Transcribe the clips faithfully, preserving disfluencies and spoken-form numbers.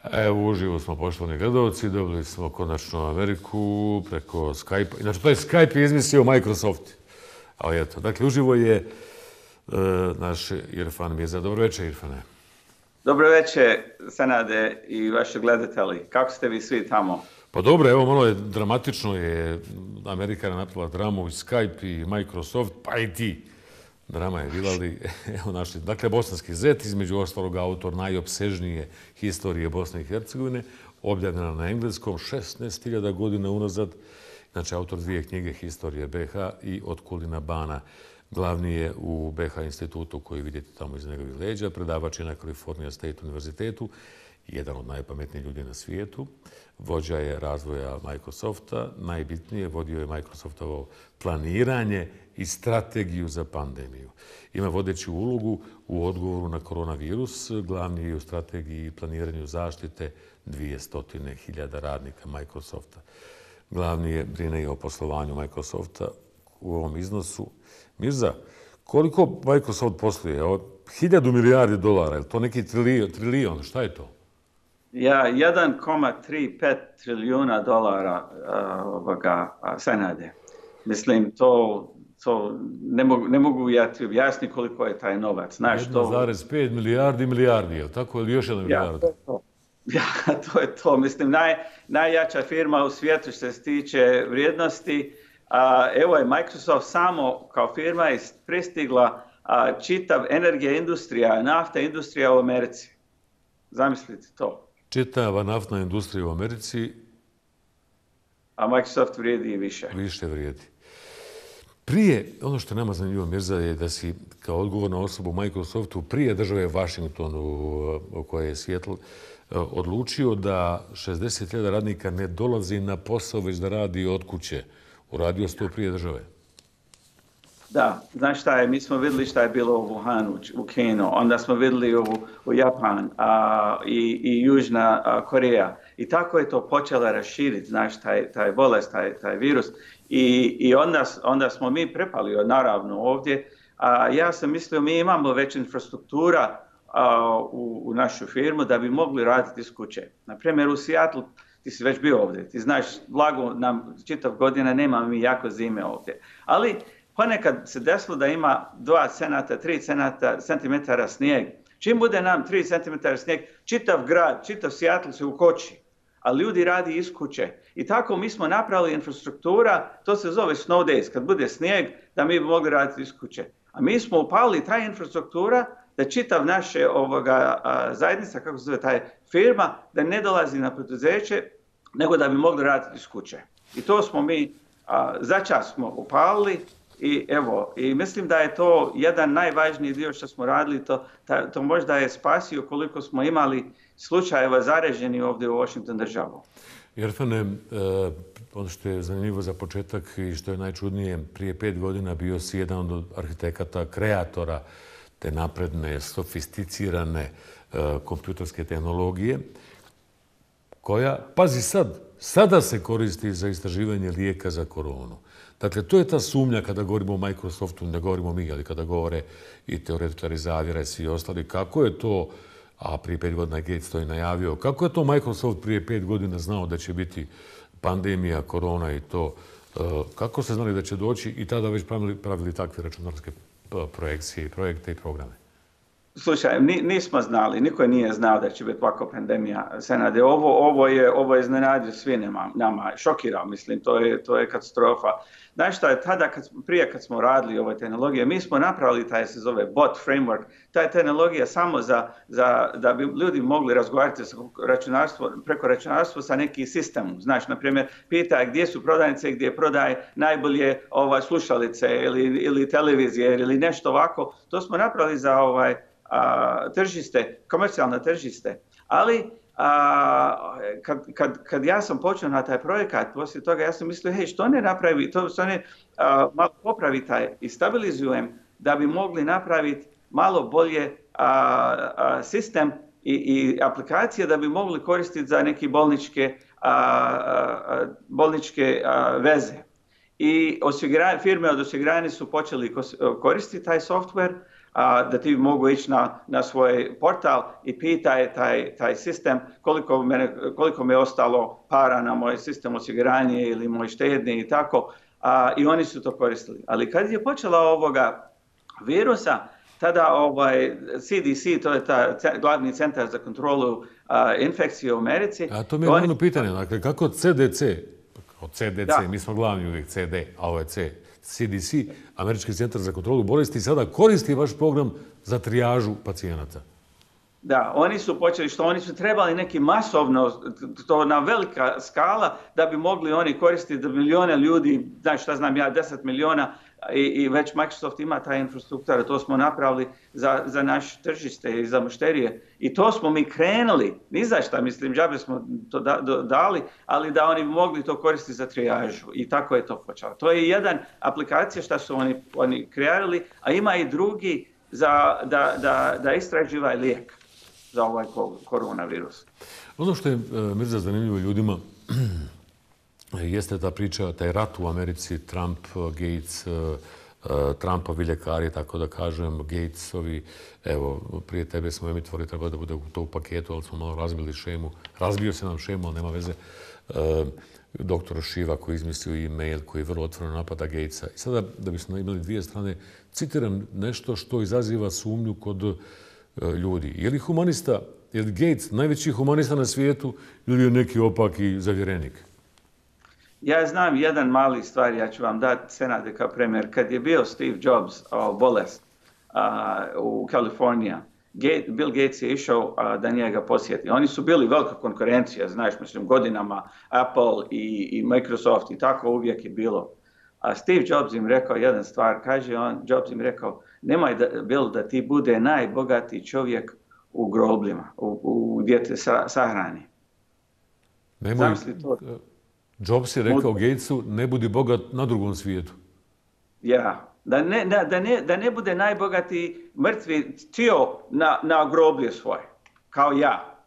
Evo, uživo smo, poštovani gledalci, dobili smo konačno Ameriku preko Skype. Znači, to je Skype je izmislio Microsoft. Ali eto, dakle, uživo je uh, naš Irfan Mirza. Dobro večer, Irfane. Dobro večer, Senade i vaši gledatelji. Kako ste vi svi tamo? Pa dobro, evo, malo je dramatično je Amerika napravila dramu i Skype i Microsoft, pa i ti. Drama je bila, ali evo našli. Dakle, Bosanski zet, između ostalog autor najopsežnije historije Bosne i Hercegovine, objavljena na engleskom šesnaest hiljada godina unazad. Znači, autor dvije knjige Historije be ha i Od Kulina Bana. Glavni je u be ha institutu koji vidite tamo iz njegovih leđa. Predavač je na California State univerzitetu, jedan od najpametnijih ljudi na svijetu. Vođa je razvoja Microsofta. Najbitnije, vodio je Microsoftovo planiranje i strategiju za pandemiju. Ima vodeću ulogu u odgovoru na koronavirus. Glavni je u strategiji i planiranju zaštite dvjesto hiljada radnika Microsofta. Glavni je brine i o poslovanju Microsofta u ovom iznosu. Mirza, koliko Microsoft posluje? Hiljadu milijardi dolara, je li to neki trilijon, trilijon? Šta je to? Ja, jedan zarez trideset pet trilijuna dolara uh, ovoga, uh, Senade. Mislim, to, to ne mogu, ne mogu ja ti objasniti koliko je taj novac. jedan zarez pet milijardi milijardi, je li tako? Ili još jedna milijarda? Ja, to, ja, to je to. Mislim, naj, najjača firma u svijetu što se tiče vrijednosti. A, evo je Microsoft samo kao firma je pristigla a, čitav energija industrija, nafta industrija u Americi. Zamislite to. Čitava naftna industrija u Americi. A Microsoft vrijedi i više. Više vrijedi. Prije, ono što je nama zanimljivo, Mirza, je da si kao odgovorna osoba u Microsoftu prije države Washingtonu, koja je Seattle, odlučio da šezdeset hiljada radnika ne dolazi na posao, već da radi od kuće. Uradio se to prije države. Da, znaš šta je, mi smo vidjeli šta je bilo u Wuhanu, u Kinu, onda smo vidjeli u, u Japan a, i, i Južna a, Koreja. I tako je to počelo raširiti, znaš, taj, taj bolest, taj, taj virus. I, i onda, onda smo mi prepali, naravno, ovdje. A, ja sam mislio, mi imamo već infrastruktura a, u, u našu firmu da bi mogli raditi iz kuće. Na primjer, u Seattle, ti si već bio ovdje, ti znaš, blago nam čitav godina, nema mi jako zime ovdje. Ali ponekad se desilo da ima dva centimetra, tri centimetara snijeg. Čim bude nam tri centimetra snijeg, čitav grad, čitav Seattle se ukoči, a ljudi radi iz kuće. I tako mi smo napravili infrastruktura, to se zove snow days, kad bude snijeg, da mi bi mogli raditi iz kuće. A mi smo upalili taj infrastruktura da čitav naše ovoga, a, zajednica, kako se zove taj firma, da ne dolazi na poduzeće, nego da bi mogli raditi iz kuće. I to smo mi a, za čas smo upalili. I evo, i mislim da je to jedan najvažniji dio što smo radili, to, ta, to možda je spasio koliko smo imali slučajeva zaraženi ovdje u Washington državu. Irfane, eh, ono što je zanimljivo za početak i što je najčudnije, prije pet godina bio si jedan od arhitekata, kreatora te napredne, sofisticirane eh, kompjuterske tehnologije, koja, pazi sad, sada se koristi za istraživanje lijeka za koronu. Dakle, to je ta sumnja kada govorimo o Microsoftu, ne govorimo mi, ali kada govore i teoretičari zavjera i svi ostali. Kako je to, a prije pet godina Gates to i najavio, kako je to Microsoft prije pet godina znao da će biti pandemija, korona i to? Kako ste znali da će doći i tada već pravili, pravili takve računarske projekcije, projekte i programe? Slušaj, nismo znali, niko nije znao da će biti ovako pandemija. Senade, ovo, ovo je, ovo je iznenadio svi nama, nama, šokirao, mislim, to je, to je katastrofa. Znaš šta je, tada, kad, prije kad smo radili ove tehnologije, mi smo napravili taj se zove bot framework, ta je tehnologija samo za, za, da bi ljudi mogli razgovarati sa računarstvo, preko računarstva sa neki sistemom. Znaš, na primjer, pita gdje su prodavnice, gdje prodaje najbolje ovaj, slušalice ili, ili televizije ili nešto ovako. To smo napravili za ovaj, a, tržište, komercijalne tržište. Ali a, kad, kad, kad ja sam počeo na taj projekat, poslije toga ja sam mislio, hej, što ne napravi, to što ne a, malo popravi taj i stabilizujem da bi mogli napraviti malo bolje a, a, sistem i, i aplikacije da bi mogli koristiti za neke bolničke, a, a, bolničke a, veze. I firme od osiguranja su počeli koristiti taj software, a, da ti mogu ići na, na svoj portal i pitaj taj, taj sistem koliko, mene, koliko mi je ostalo para na moj sistem osiguranje ili moj štedni i tako. A, I oni su to koristili. Ali kad je počela ovoga virusa, tada ovaj C D C, to je ta glavni centar za kontrolu a, infekcije u Americi. A to mi je oni... ono pitanje, dakle, kako C D C, kao C D C, da. Mi smo glavni uvijek C D, a ovo je C, C D C, Američki centar za kontrolu bolesti, sada koristi vaš program za trijažu pacijenata. Da, oni su počeli, što oni su trebali neki masovno, to na velika skala, da bi mogli oni koristiti da milijone ljudi, znaš šta znam ja, deset milijona, i, i već Microsoft ima ta infrastruktura, to smo napravili za, za naše tržište i za mušterije. I to smo mi krenuli, ni za šta, mislim, džabe smo to da, do, dali, ali da oni mogli to koristiti za trijažu. I tako je to počelo. To je jedan aplikacija što su oni, oni kreirali, a ima i drugi za, da, da, da istraživa lijek za ovaj koronavirus. Ono što je, Mirza, zanimljivo ljudima jeste ta priča, taj rat u Americi, Trump, Gates, Trumpovi ljekari, tako da kažem, Gatesovi. Evo, prije tebe smo emitovali, treba da bude to u paketu, ali smo malo razbili šemu. Razbio se nam šemu, ali nema veze. Doktor Šiva koji izmislio e-mail, koji vrlo otvoreno napada Gatesa. I sada, da bismo imali dvije strane, citiram nešto što izaziva sumnju kod ljudi. Je li humanista, je li Gates najveći humanista na svijetu ili je neki opaki zavjerenik? Ja znam jedan mali stvar, ja ću vam dati senade kao premijer. Kad je bio Steve Jobs uh, bolest uh, u Kaliforniji, Bill Gates je išao uh, da njega posjeti. Oni su bili velika konkurencija, znaš, mislim, godinama Apple i, i Microsoft i tako uvijek je bilo. A Steve Jobs im rekao jedan stvar, kaže on, Jobs im rekao, nemoj da, Bill, da ti bude najbogatiji čovjek u grobljima, u, u, gdje te sa, sahrani. Nemoj, Jobs je rekao Gatesu, ne budi bogat na drugom svijetu. Ja, da ne, da, da ne, da ne bude najbogatiji mrtvi tio na, na groblje svoje, kao ja.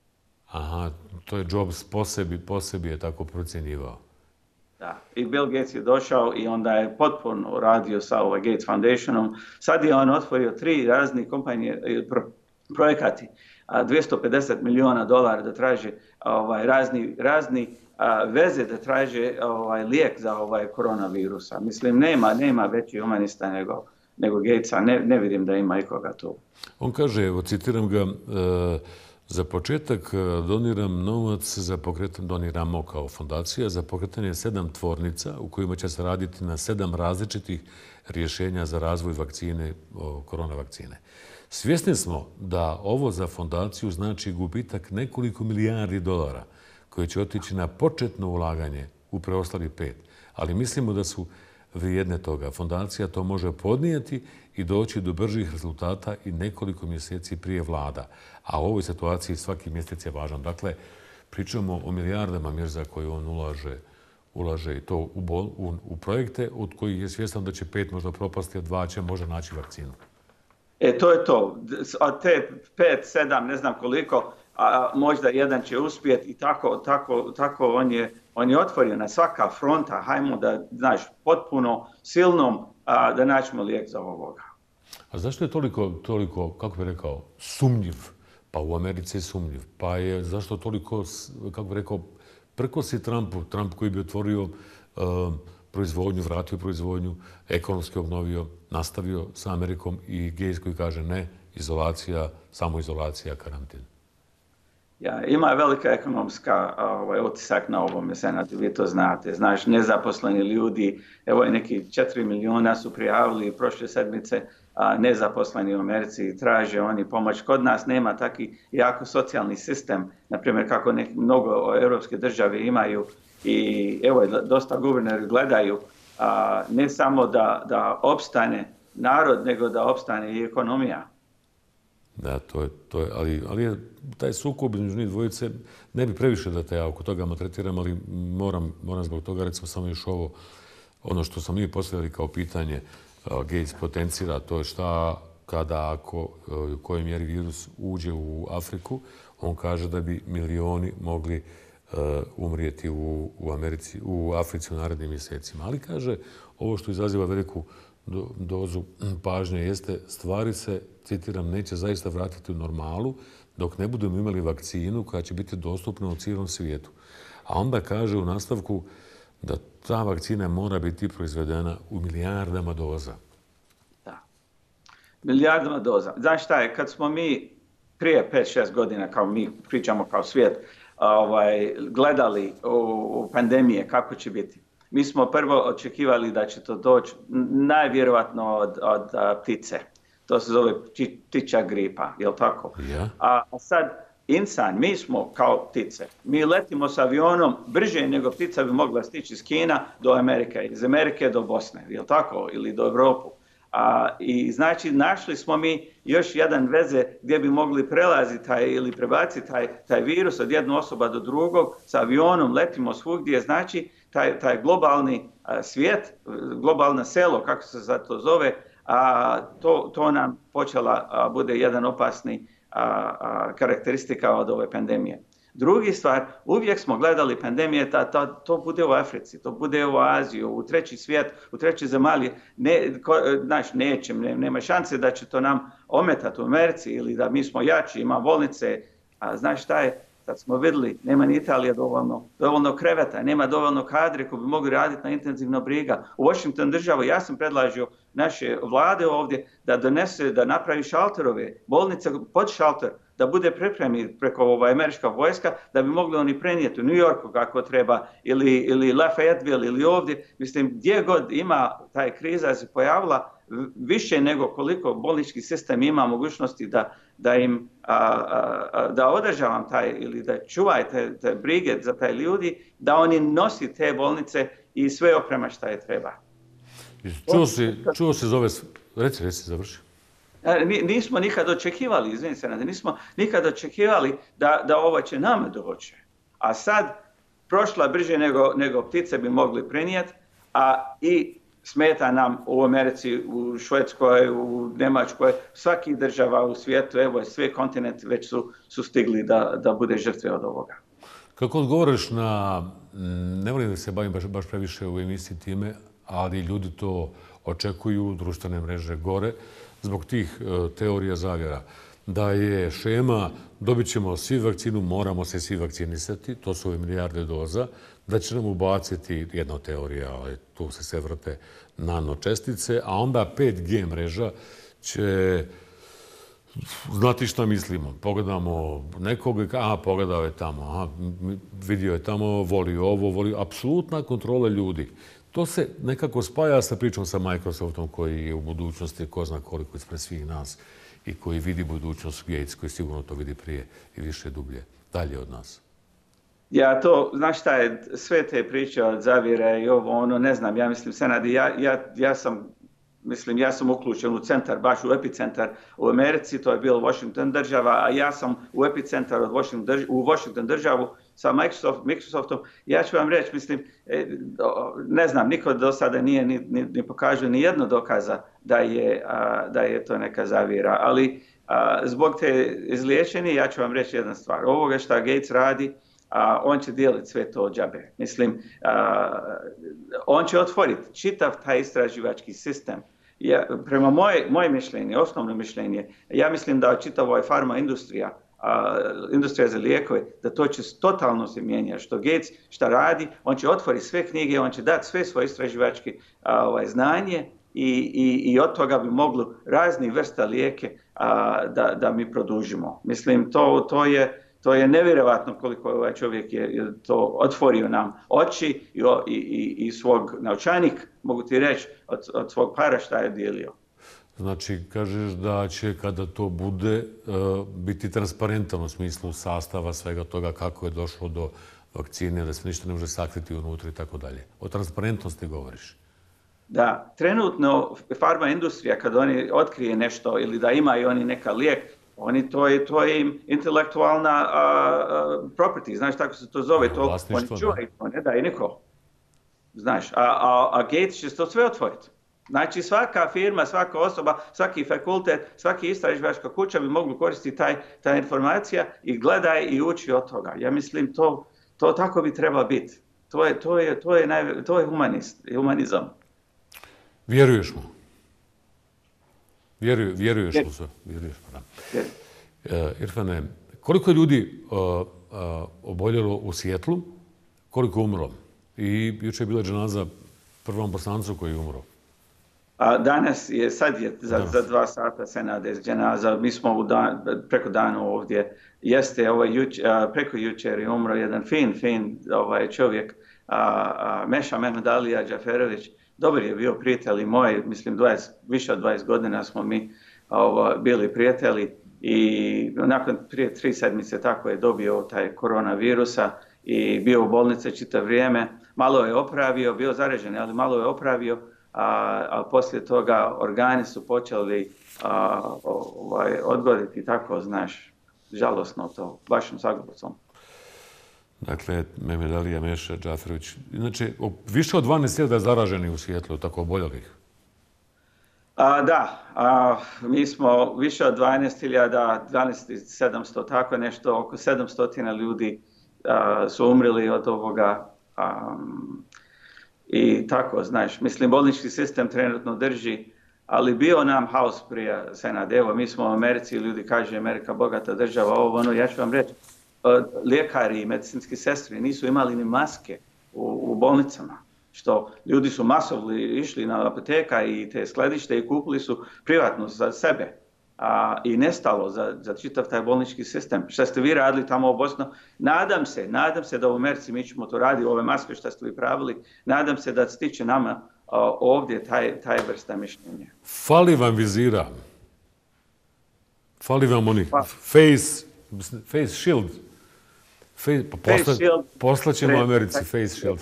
Aha, to je Jobs po sebi, po sebi je tako procjenjivao. Da, i Bill Gates je došao i onda je potpuno radio sa ovaj Gates Foundationom. Sad je on otvorio tri razne kompanije, pro, projekati, dvjesto pedeset milijuna dolara da traže ovaj, razni, razni a, veze da traže ovaj, lijek za ovaj koronavirusa. Mislim, nema, nema veći humanista nego, nego Gatesa. Ne, ne vidim da ima ikoga tu. On kaže, evo, citiram ga, e, za početak doniram novac za pokretanje, doniramo kao fondacija za pokretanje sedam tvornica u kojima će se raditi na sedam različitih rješenja za razvoj vakcine, korona vakcine. Svjesni smo da ovo za fondaciju znači gubitak nekoliko milijardi dolara koji će otići na početno ulaganje u preostali pet. Ali mislimo da su vrijedne toga. Fondacija to može podnijeti i doći do bržih rezultata i nekoliko mjeseci prije vlada. A u ovoj situaciji svaki mjesec je važan. Dakle, pričamo o milijardama Mirza koje on ulaže, ulaže i to u, bol, u, u projekte od kojih je svjestan da će pet možda propasti, a dva će možda naći vakcinu. E, to je to. Od te pet, sedam, ne znam koliko, a možda jedan će uspjeti i tako, tako, tako on je, on je otvorio na svaka fronta. Hajmo da, znaš, potpuno silnom a, da naćemo lijek za ovoga. A zašto je toliko, toliko, kako bih rekao, sumnjiv? Pa u Americi je sumnjiv. Pa je zašto toliko, kako bih rekao, prkosi Trumpu, Trump koji bi otvorio um, proizvodnju, vratio proizvodnju, ekonomski obnovio, nastavio sa Amerikom i Gates koji kaže ne, izolacija, samoizolacija, karantin. Ja, ima velika ekonomska ovaj, otisak na ovom senatu, vi to znate. Znaš, nezaposleni ljudi, evo je neki četiri milijuna su prijavili prošle sedmice, a nezaposleni u Americi i traže oni pomoć. Kod nas nema taki jako socijalni sistem, na primjer kako neki, mnogo europske države imaju i evo dosta guverneri gledaju a, ne samo da, da opstane narod, nego da opstane i ekonomija. Da, to je, to je, ali, ali je taj sukob između njih dvojice, ne bi previše da te ja oko toga maltretiram, ali moram, moram zbog toga, recimo samo još ovo, ono što smo mi postavili kao pitanje, uh, Gates potencira, to je šta kada, ako, uh, u kojoj mjeri virus uđe u Afriku, on kaže da bi milioni mogli uh, umrijeti u, u Americi, u Africi u narednim mjesecima. Ali kaže, ovo što izaziva veliku dozu pažnje jeste stvari se, citiram, neće zaista vratiti u normalu dok ne budemo imali vakcinu koja će biti dostupna u cijelom svijetu. A onda kaže u nastavku da ta vakcina mora biti proizvedena u milijardama doza. Da. Milijardama doza. Znaš šta je, kad smo mi prije pet šest godina, kao mi pričamo kao svijet, ovaj, gledali u, u pandemije kako će biti, mi smo prvo očekivali da će to doći najvjerojatno od, od a, ptice. To se zove ptičja gripa, je li tako? Ja. A sad, insan, mi smo kao ptice. Mi letimo s avionom brže nego ptica bi mogla stići iz Kina do Amerike, iz Amerike do Bosne, je li tako? Ili do Europu. A, I znači našli smo mi još jedan veze gdje bi mogli prelaziti taj, ili prebaciti taj, taj virus od jednog osoba do drugog, s avionom letimo svugdje, znači taj, taj globalni a, svijet, globalno selo, kako se za to zove, a, to, to nam počela a, bude jedan opasni a, a, karakteristika od ove pandemije. Drugi stvar, uvijek smo gledali pandemije, ta, ta, to bude u Africi, to bude u Aziji, u treći svijet, u treći zemalje. Ne, ko, znaš, neće, ne, nema šanse da će to nam ometati u Americi ili da mi smo jači, ima bolnice. A znaš šta je, kad smo vidjeli, nema ni Italija dovoljno, dovoljno kreveta, nema dovoljno kadre koji bi mogli raditi na intenzivno briga. U Washington državu ja sam predlažio naše vlade ovdje da donese, da napravi šalterove, bolnice pod šalter, da bude pripremi preko ovaj, američka vojska, da bi mogli oni prenijeti u New Yorku kako treba, ili, ili Lafayetteville, ili ovdje. Mislim, gdje god ima taj kriza se pojavila, više nego koliko bolnički sistem ima mogućnosti da, da im a, a, da održavam taj, ili da čuvaj te, te brige za taj ljudi, da oni nosi te bolnice i sve oprema šta je treba. Čuo si, čuo si zove, reci, reci, završi. Nismo nikad očekivali, izvini se, nismo nikad očekivali da, da ovo će nama doći. A sad prošla brže nego, nego ptice bi mogli prenijeti, a i smeta nam u Americi, u Švedskoj, u Njemačkoj, svaki država u svijetu, evo sve kontinenti već su, su stigli da, da bude žrtve od ovoga. Kako odgovoriš na, ne volim da se bavim baš, baš previše u emisiji time, ali ljudi to očekuju, društvene mreže gore, zbog tih uh, teorija zavjera. Da je šema, dobit ćemo svi vakcinu, moramo se svi vakcinisati, to su ove milijarde doza, da će nam ubaciti jedna teorija, ali tu se sve vrte nanočestice, a onda pet G mreža će znati šta mislimo. Pogledamo nekoga, aha, pogledao je tamo, aha, vidio je tamo, voli ovo, voli, apsolutna kontrola ljudi. To se nekako spaja sa pričom sa Microsoftom koji je u budućnosti, ko zna koliko ispred svih nas i koji vidi budućnost, Gates koji sigurno to vidi prije i više dublje, dalje od nas. Ja to, znaš šta je, sve te priče od zavjere i ovo, ono, ne znam, ja mislim, Senadi, ja, ja, ja sam, mislim, ja sam uključen u centar, baš u epicentar u Americi, to je bilo Washington država, a ja sam u epicentar od Washington državu, u Washington državu sa Microsoft, Microsoftom. Ja ću vam reći, mislim, ne znam, niko do sada nije ni, ni, ni pokazao ni jedno dokaza da je, a, da je to neka zavjera, ali a, zbog te izliječeni, ja ću vam reći jedna stvar. Ovoga što Gates radi, a, on će dijeliti sve to džabe. Mislim, a, on će otvoriti čitav taj istraživački sistem. Ja, prema moje, moje mišljenje, osnovno mišljenje, ja mislim da čitav ovaj farma industrija, a, industrija za lijekove, da to će totalno se mijenjati. Što Gates šta radi, on će otvoriti sve knjige, on će dati sve svoje istraživačke a, ovaj, znanje i, i, i od toga bi moglo razni vrsta lijeke a, da, da mi produžimo. Mislim, to, to je To je nevjerovatno koliko ovaj čovjek je, je to otvorio nam oči i, i, i svog naučanik, mogu ti reći, od, od svog para šta je dijelio. Znači, kažeš da će kada to bude uh, biti transparentan u smislu sastava svega toga kako je došlo do vakcine, da se ništa ne može sakriti unutra i tako dalje. O transparentnosti govoriš. Da, trenutno farma industrija kad oni otkrije nešto ili da imaju oni neka lijek, oni to je to je im intelektualna uh, uh, property, znaš tako se to zove, to oni čuvaju, to ne daje niko. Znaš, a, a, a Gates će to sve otvoriti. Znači svaka firma, svaka osoba, svaki fakultet, svaki istraživačka kuća bi mogli koristiti taj ta informacija i gledaj i uči od toga. Ja mislim to to tako bi trebalo biti. To je to je to je naj, to je humanist, humanizam. Vjeruješ mu? Vjeruju, vjeruješ u sve. Vjeruješ, pa da. E, Irfane, koliko je ljudi uh, uh, oboljelo u Sijetlu, koliko je umro? I jučer je bila dženaza prvom Bosancu koji je umro. A danas je, sad je, za, za dva sata se nade dženaza. Mi smo u dan, preko dana ovdje. Jeste, ovaj, juč, a, preko jučer je umro jedan fin, fin ovaj, čovjek, a, a, Meša Mehmed Alija Džaferović. Dobar je bio prijatelj moj, mislim, dvadeset, više od dvadeset godina smo mi ovo, bili prijatelji. I nakon prije tri sedmice tako je dobio taj koronavirusa i bio u bolnici čitav vrijeme. Malo je opravio, bio zaražen, ali malo je opravio, a, a poslije toga organi su počeli a, ovaj, odgoditi, tako, znaš, žalosno to, vašim sagovorcom. Dakle, Mehmed Alija Meša Džaferović. Inače, više od dvanaest hiljada zaraženih u Sijetlu, tako oboljelih. A, da, a, mi smo više od dvanaest hiljada, dvanaest hiljada sedamsto, tako nešto, oko sedamsto ljudi a, su umrli od ovoga. A, I tako, znaš, mislim, bolnički sistem trenutno drži, ali bio nam haos prije Senad. Evo, mi smo u Americi, ljudi kažu Amerika bogata država, ovo, ono, ja ću vam reći, lijekari i medicinski sestri nisu imali ni maske u, u bolnicama. Što ljudi su masovno išli na apoteka i te skladište i kupili su privatno za sebe. A, i nestalo za, za čitav taj bolnički sistem. Šta ste vi radili tamo u Bosnu? Nadam se, nadam se da u Americi mi ćemo to raditi, ove maske što ste vi pravili, nadam se da stiče nama a, ovdje taj, taj vrsta mišljenja. Fali vam vizira. Fali vam oni pa. face, face shield. Face, pa posla, face shield. Poslaćemo Pre, Americi face shield.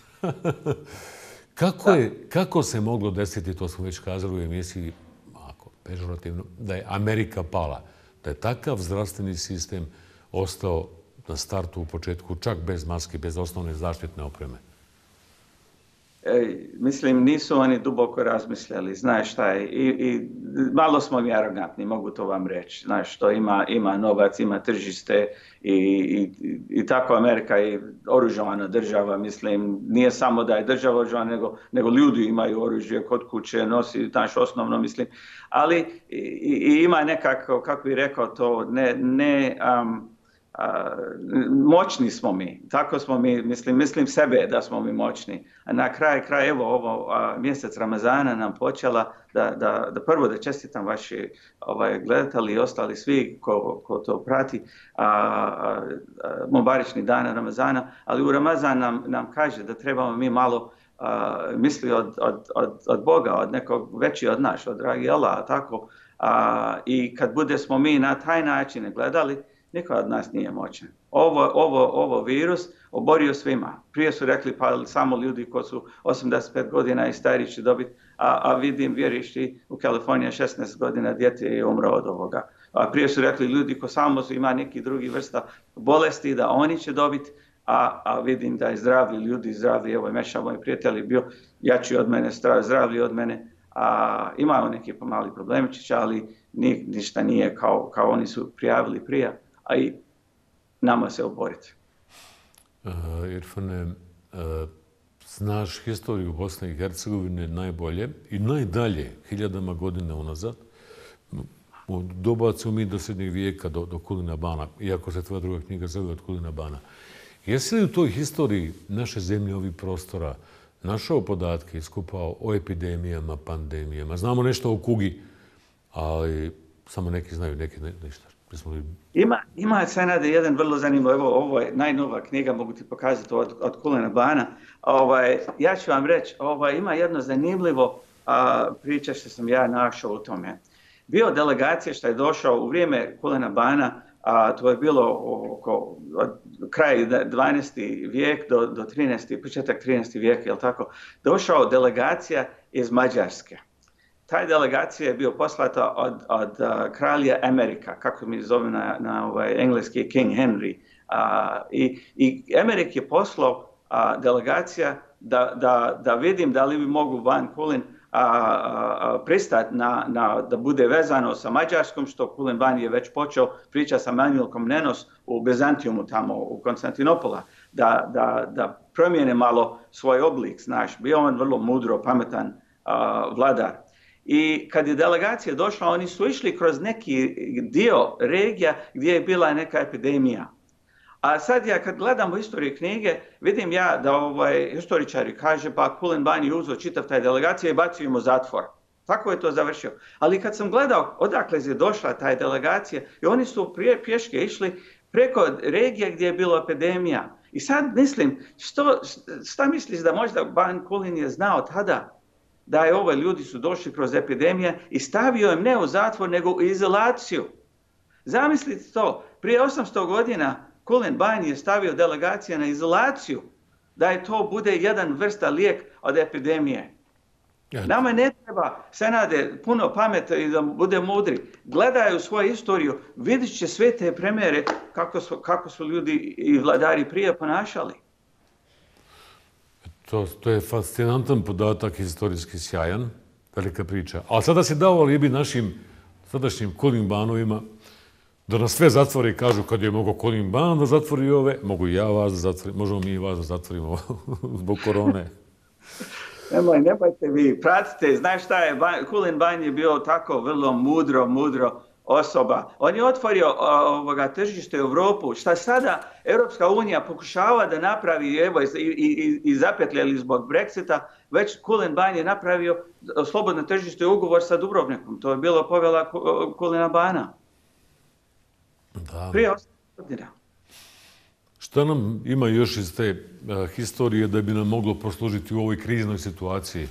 kako, je, kako se moglo desiti, to smo već kazali u emisiji, pežorativno, da je Amerika pala, da je takav zdravstveni sistem ostao na startu u početku, čak bez maske, bez osnovne zaštitne opreme? E, mislim, nisu oni duboko razmišljali, znaš šta je, i, i malo smo mi arogantni, mogu to vam reći, znaš, što ima, ima novac, ima tržište i, i, i tako Amerika je oružovana država, mislim, nije samo da je država oružovana, nego, nego ljudi imaju oružje kod kuće, nosi, znaš, osnovno, mislim, ali i, i ima nekako, kako bih rekao to, ne, ne um, Uh, moćni smo mi, tako smo mi, mislim, mislim sebe da smo mi moćni. A na kraj, kraj, evo, ovo uh, mjesec Ramazana nam počela da, da, da prvo da čestitam vaši ovaj, gledatelji i ostali svi ko, ko to prati, a, a, a, mubarični dan Ramazana, ali u Ramazan nam, nam kaže da trebamo mi malo a, misli od, od, od, od Boga, od nekog veći od naš, od dragi Allah, tako. A, i kad bude smo mi na taj način gledali, niko od nas nije moćan. Ovo, ovo, ovo virus oborio svima. Prije su rekli pa samo ljudi koji su osamdeset pet godina i stari će dobiti, a, a vidim, vjeriš ti, u Kaliforniji šesnaest godina dijete je umro od ovoga. A prije su rekli ljudi koji samo su ima neki drugi vrsta bolesti da oni će dobiti, a, a vidim da je zdravlji ljudi, zdravlji, evo je Meša, moj prijatelj, bio jači od mene, zdravlji od mene, a imaju neki mali problemičić, ali ni, ništa nije kao, kao oni su prijavili prije. A i nama se oboriti. Uh, Irfane, uh, znaš historiju Bosne i Hercegovine najbolje i najdalje, hiljadama godina unazad. Dobacimo mi do srednjeg vijeka, do, do Kulina Bana, iako se tvoja druga knjiga zove Od Kulina Bana. Jesi li u toj historiji naše zemlje, ovih prostora, našao podatke, iskupao o epidemijama, pandemijama? Znamo nešto o kugi, ali samo neki znaju, neki ne, ništa. Ima, ima Senade jedan vrlo zanimljiv, evo, ovo je najnova knjiga, mogu ti pokazati od, od Kulina Bana. Ovaj, ja ću vam reći, ovaj, ima jedno zanimljivo a, priča što sam ja našao u tome. Bio delegacija što je došao u vrijeme Kulina Bana, a to je bilo oko od kraj dvanaesti vijek do, do trinaesti, početak trinaesti vijek, je li tako, došao delegacija iz Mađarske. Taj delegacija je bio poslata od, od uh, kralja Amerika, kako mi zove na, na ovaj, engleski King Henry. Uh, i, I Amerik je poslao uh, delegacija da, da, da vidim da li bi mogu Van Kulin uh, uh, pristati na, na, da bude vezano sa Mađarskom, što Kulin Ban je već počeo priča sa Manuel Komnenos u Bizantijumu tamo u Konstantinopola, da, da, da promijene malo svoj oblik, znaš. Bio on vrlo mudro, pametan uh, vladar. I kad je delegacija došla, oni su išli kroz neki dio regija gdje je bila neka epidemija. A sad ja kad gledam u istoriju knjige, vidim ja da ovaj historičari kaže pa Kulen Banji je uzeo čitav taj delegacija i bacio im u zatvor. Tako je to završio. Ali kad sam gledao odakle je došla taj delegacija i oni su prije pješke išli preko regije gdje je bila epidemija. I sad mislim, što, šta misliš da možda Ban Kulin je znao tada da je ove ljudi su došli kroz epidemije i stavio im ne u zatvor nego u izolaciju. Zamislite to, prije osamsto godina Kulen Banji je stavio delegacije na izolaciju da je to bude jedan vrsta lijek od epidemije. Nama ne treba, Senade, puno pameta i da bude mudri. Gledaju svoju istoriju, vidit će sve te primjere kako su, kako su ljudi i vladari prije ponašali. To, to je fascinantan podatak, historijski sjajan, velika priča. A sada si dao alibi našim sadašnjim Kulen Banovima da nas sve zatvori i kažu kad je mogo Kulen Ban da zatvori ove, mogu i ja vas da zatvorim, možemo mi i vas da zatvorimo zbog korone. Nemoj, nemojte vi, pratite, znaš šta je, Kulen Ban je bio tako vrlo mudro, mudro osoba. On je otvorio ovoga tržište u Europu, šta sada Europska unija pokušava da napravi, evo, i, i, i zapetljali zbog Brexita, već Kulen Ban je napravio slobodno tržište ugovor sa Dubrovnikom. To je bilo povela Kulena Bana. Da. Prije osam godina. Šta nam ima još iz te uh, historije da bi nam moglo poslužiti u ovoj kriznoj situaciji?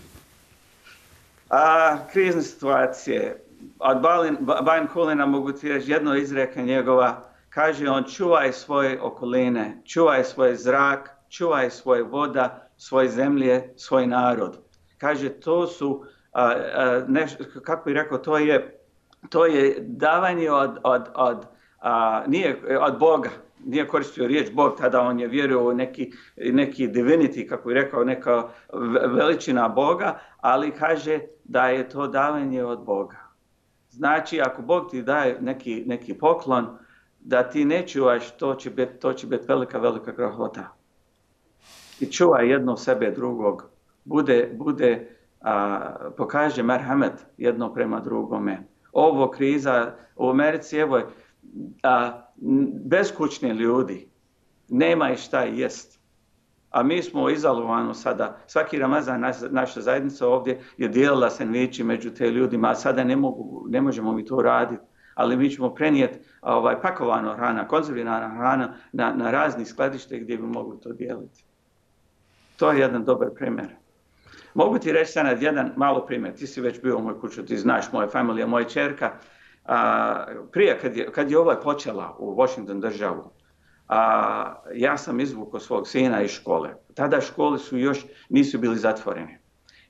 A, krizne situacije. Od Ban Kulena mogu ti reći jedno izreka njegova. Kaže on, čuvaj svoje okoline, čuvaj svoj zrak, čuvaj svoje voda, svoje zemlje, svoj narod. Kaže, to su, a, a, neš, kako bih rekao, to je, to je davanje od, od, od, a, nije, od Boga. Nije koristio riječ Bog, tada on je vjerovao u neki, neki divinity, kako je rekao, neka veličina Boga, ali kaže da je to davanje od Boga. Znači, ako Bog ti daje neki, neki poklon, da ti ne čuvaš, to će biti, to će biti velika, velika grahota. I čuvaj jedno sebe drugog. Bude, bude a, pokaže merhamet jedno prema drugome. Ovo kriza u Americi, evo, a, beskućni ljudi, nema i šta jest. A mi smo izolovani sada. Svaki Ramazan naš, naša zajednica ovdje je dijelila sendviči među te ljudima, a sada ne, mogu, ne možemo mi to raditi. Ali mi ćemo prenijeti ovaj, pakovano hrana, konzervirana hrana na, na razni skladište gdje bi mogli to dijeliti. To je jedan dobar primjer. Mogu ti reći sad jedan malo primjer. Ti si već bio u mojoj kući, ti znaš moja familija, moja čerka. A, prije kad je, kad je ovaj počela u Washington državu, a, ja sam izvukao svog sina iz škole. Tada škole su još nisu bili zatvoreni.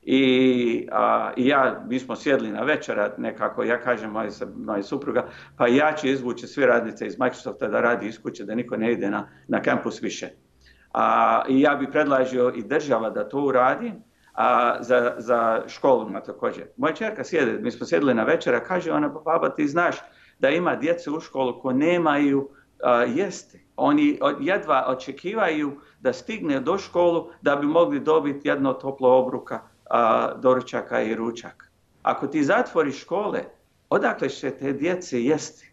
I, a, i ja, mi smo sjedli na večerat nekako, ja kažem moja, moja supruga, pa ja ću izvući sve radnice iz Microsofta da radi iz kuće, da niko ne ide na, na kampus više. A, I ja bi predlažio i država da to uradi, a za, za školama također. Moja čerka sjede, mi smo sjedili na večera, kaže ona, pa baba ti znaš da ima djece u školu ko nemaju a, jesti. Oni jedva očekivaju da stigne do školu da bi mogli dobiti jedno toplo obruka, a, doručaka i ručak. Ako ti zatvoriš škole, odakle će te djece jesti?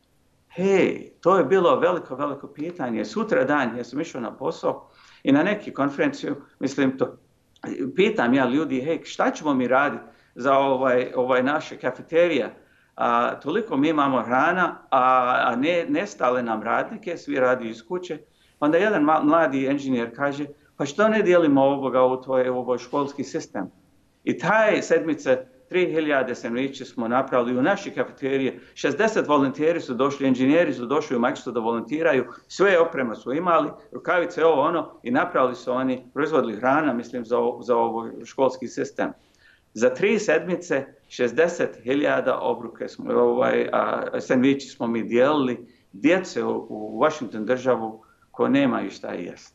Hej, to je bilo veliko, veliko pitanje. Sutra dan ja sam išao na posao i na neki konferenciju, mislim to, pitam ja ljudi, hej, šta ćemo mi raditi za ovaj, ovaj naše kafeterija? A, toliko mi imamo hrana, a, a ne, nestale nam radnike, svi radi iz kuće. Onda jedan mladi inženjer kaže, pa što ne dijelimo ovoga u tvoj ovoj školski sistem? I taj sedmice, tri hiljade sendviče smo napravili u naše kafeterije. šezdeset volonteri su došli, inženjeri su došli u Microsoft da volontiraju, sve opreme su imali, rukavice, ovo ono, i napravili su oni, proizvodili hrana, mislim, za, za ovaj školski sistem. Za tri sedmice, šezdeset hiljada obruke smo, ovaj, a, sendviči smo mi dijelili, djece u, u Washington državu ko nemaju šta jest.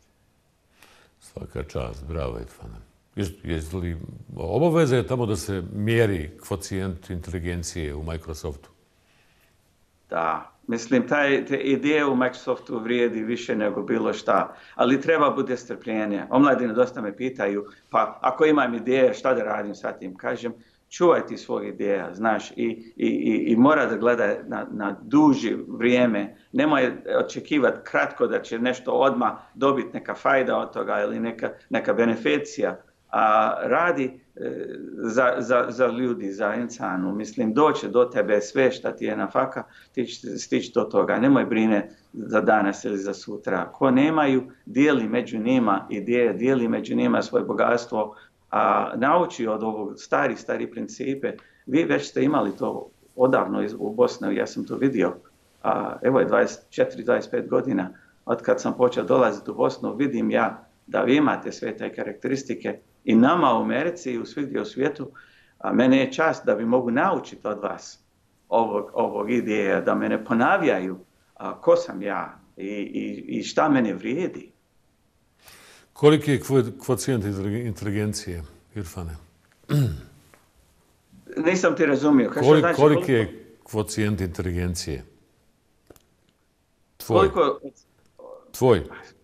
Svaka čast, bravo Irfane. Jesi li obaveza je tamo da se mjeri kvocijent inteligencije u Microsoftu? Da, mislim, taj, te ideje u Microsoftu vrijedi više nego bilo šta, ali treba bude strpljenje. Omladine dosta me pitaju, pa ako imam ideje, šta da radim sa tim? Kažem, čuvaj ti svoj ideja, znaš, i, i, i mora da gleda na, na duži vrijeme. Nemoj očekivati kratko da će nešto odmah dobiti neka fajda od toga ili neka, neka beneficija. A radi e, za, za, za ljudi, za insanu. Mislim, doće do tebe sve što ti je na faka, ti ćeš stići do toga. Nemoj brine za danas ili za sutra. Ko nemaju, dijeli među njima ideje, dijeli među njima svoje bogatstvo, a nauči od ovog stari, stari principe. Vi već ste imali to odavno iz, u Bosni, ja sam to vidio. A, evo je dvadeset četiri dvadeset pet godina od kad sam počeo dolaziti u Bosnu, vidim ja da vi imate sve te karakteristike i nama u Americi i u svigdje u svijetu, a mene je čast da bi mogu naučiti od vas ovog, ovog ideja, da me ne ponavljaju a, ko sam ja i, i, i šta mene vrijedi. Koliki je kvocijent inteligencije, Irfane? Nisam ti razumio. Kolik, znači, koliki je kvocijent inteligencije? Tvoj. Koliko... Tvoj.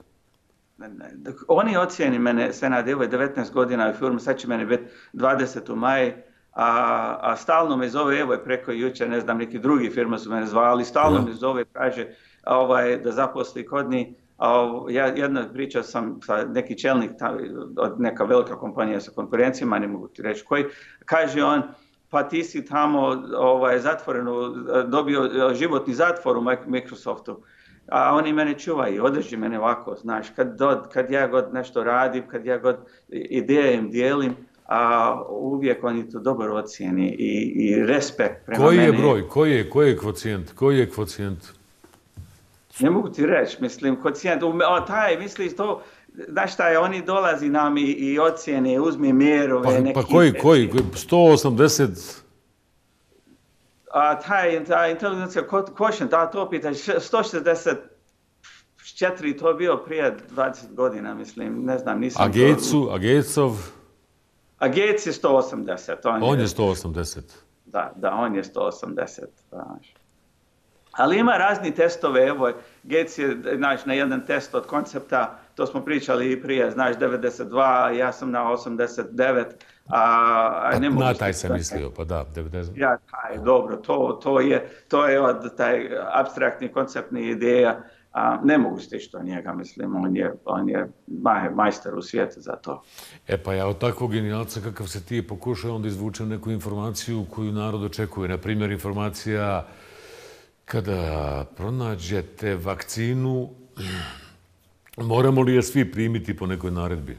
Oni ocijeni mene, Senad, evo je devetnaest godina u firmu, sad će mene biti dvadeset u maj, a, a stalno me zove, evo je preko jučer, ne znam, neki drugi firma su mene zvali, stalno ja. me zove, traže ovaj, da zaposli kod njih. Ja jedno pričao sam sa neki čelnik, od neka velika kompanija sa konkurencijama, ne mogu ti reći koji, kaže on, pa ti si tamo ovaj, zatvoreno, dobio životni zatvor u Microsoftu. A oni mene čuvaju, održi mene ovako, znaš, kad, do, kad ja god nešto radim, kad ja god ideje im dijelim, a uvijek oni to dobro ocijeni i, i respekt prema koji meni. Koji je broj, koji je, koji je kvocijent, koji je kvocijent? Ne mogu ti reći, mislim, kvocijent, o, taj, misliš to, znaš šta je, oni dolazi nam i, i ocijene, uzmi mjerove, pa, neki... Pa koji, koji, sto osamdeset... A taj, taj inteligencija quotient, a to pitaš, sto šezdeset četiri, to je bio prije dvadeset godina, mislim, ne znam, nisam... A Gatesu, a Gatesov? A Gates je sto osamdeset. On, on je sto osamdeset. Da, da, on je sto osamdeset, znaš. Ali ima razni testove, evo, Gates je, znaš, na jedan test od koncepta, to smo pričali i prije, znaš, devedeset dva, ja sam na osamdeset devet, a ne mogu... Na taj sam mislio, pa da, devedeset dva. Ja, taj, dobro, to, to je, to je od taj apstraktni konceptni ideja, a ne mogu stići to njega, mislim, on je, on je maj, majster u svijetu za to. E pa ja od takvog genijalca kakav se ti pokušao onda izvučem neku informaciju koju narod očekuje. Na primjer, informacija kada pronađete vakcinu, moramo li je svi primiti po nekoj naredbi?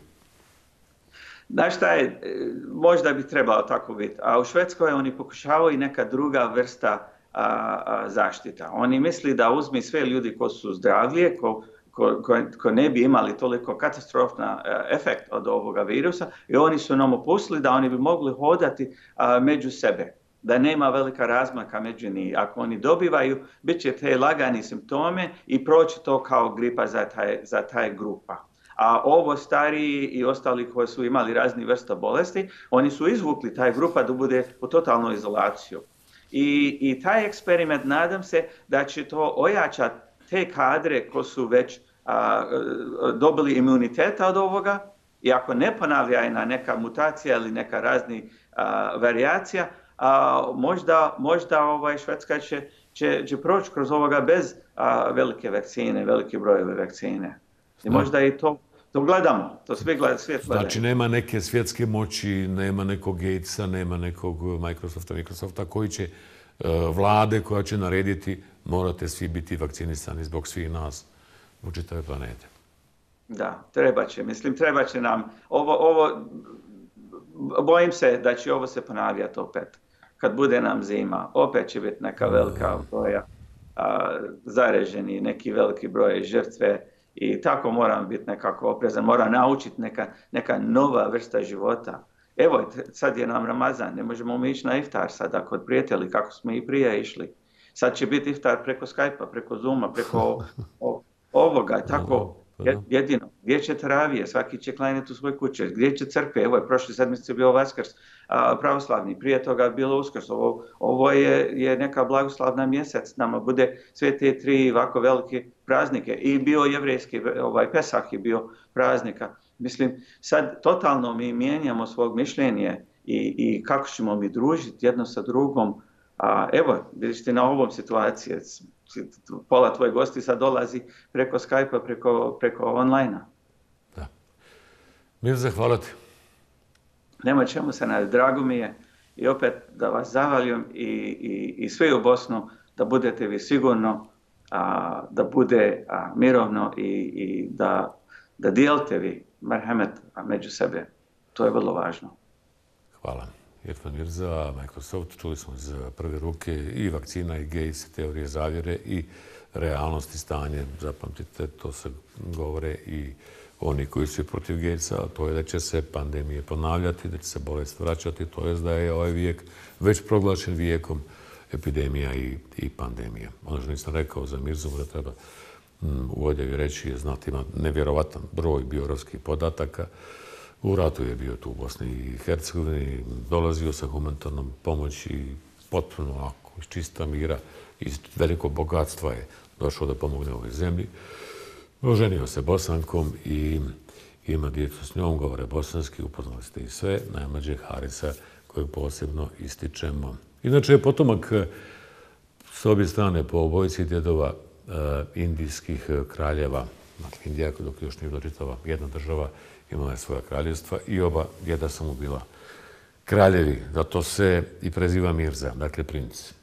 Znaš šta je, možda bi trebalo tako biti, a u Švedskoj oni pokušavaju neka druga vrsta a, a, zaštita. Oni misli da uzmi sve ljudi koji su zdravlije, ko, ko, ko, ko ne bi imali toliko katastrofna efekt od ovoga virusa i oni su nam opustili da oni bi mogli hodati a, među sebe, da nema velika razmaka među njih. Ako oni dobivaju, bit će te lagani simptome i proći to kao gripa za taj, za taj grupa. A ovo stariji i ostali koji su imali razni vrsta bolesti, oni su izvukli taj grupa da bude u totalnu izolaciju. I, i taj eksperiment, nadam se da će to ojačati te kadre koji su već a, dobili imuniteta od ovoga i ako ne ponavljaju na neka mutacija ili neka razni a, varijacija, a, možda, možda ovaj Švedska će, će, će proći kroz ovoga bez a, velike vakcine, velike brojeve vakcine. I možda i to, to gledamo, to svi gleda, svijet gleda. Znači nema neke svjetske moći, nema nekog Gatesa, nema nekog Microsofta, Microsofta koji će uh, vlade koja će narediti morate svi biti vakcinisani zbog svih nas u čitave planete. Da, treba će, mislim treba će nam, ovo, ovo, bojim se da će ovo se ponavljati opet. Kad bude nam zima, opet će biti neka velika broja a, zareženi, neki veliki broj žrtve. I tako moram biti nekako oprezan, moram naučiti neka, neka nova vrsta života. Evo, sad je nam Ramazan, ne možemo mi ići na iftar sada kod prijatelji, kako smo i prije išli. Sad će biti iftar preko Skype-a, preko Zooma, preko o, ovoga, tako jedino. Gdje će teravije, svaki će klanjati u svoj kuće, gdje će crkve, evo je prošli sedmice bio Vaskrs a, pravoslavni, prije toga bilo Uskrs, ovo, ovo je, je neka blagoslavna mjesec, nama bude sve te tri ovako velike praznike i bio jevrejski, ovaj Pesah je bio praznika. Mislim, sad totalno mi mijenjamo svog mišljenja i, i kako ćemo mi družiti jedno sa drugom. A, evo, vidiš ti na ovom situaciji, pola tvojih gosti sad dolazi preko Skype-a, preko, preko online-a. Da. Mirza, hvala ti. Nema čemu se nadati, drago mi je i opet da vas zahvalim i, i, i svi u Bosnu da budete vi sigurno, a, da bude a, mirovno i, i da, da dijelite vi merhamet među sebe. To je vrlo važno. Hvala. Irfan Mirza, Microsoft, čuli smo iz prve ruke i vakcina i Gates, teorije zavjere i realnost i stanje. Zapamtite, to se govore i oni koji su protiv Gatesa, to je da će se pandemije ponavljati, da će se bolest vraćati, to je da je ovaj vijek već proglašen vijekom epidemija i, i pandemija. Ono što nisam rekao za Mirzu, da treba mm, u odjevi reći je znati, ima nevjerovatan broj biografskih podataka. U ratu je bio tu u Bosni i Hercegovini, dolazio sa humanitarnom pomoći potpuno ovako, iz čista mira, iz velikog bogatstva je došao da pomogne ovoj zemlji. Oženio se Bosankom i ima djecu s njom, govore bosanski, upoznali ste i sve, najmlađeg Harisa, kojeg posebno ističemo. Inače je potomak s obje strane po obojici djedova indijskih kraljeva. Indija, dok još nije bila čitava jedna država, imala je svoja kraljevstva i oba djeda su mu bila kraljevi. Zato se i preziva Mirza, dakle princ.